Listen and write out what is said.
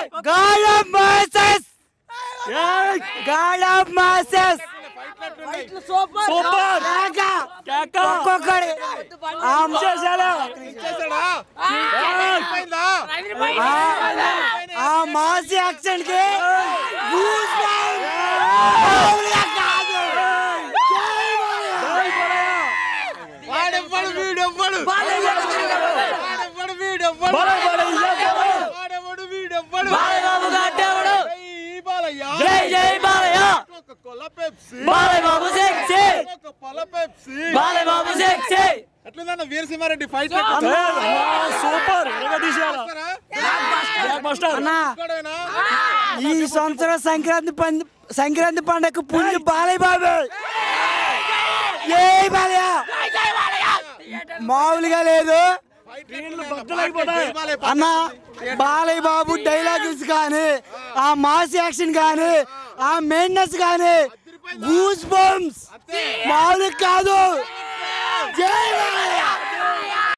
God of Moses. God of Moses. Super mass action కి Veera Simha Reddy fight super ఈ సంవత్సరం సంక్రాంతి పండగ పుల్లి బాలయ్య బాబు మామూలుగా లేదు అన్న. బాలయ్య బాబు డైలాగ్స్ కానీ ఆ మాస్ యాక్షన్ కానీ ఆ మెయిన్నెస్ కానీ గూస్ బంప్స్ మామూలుగా కాదు. జై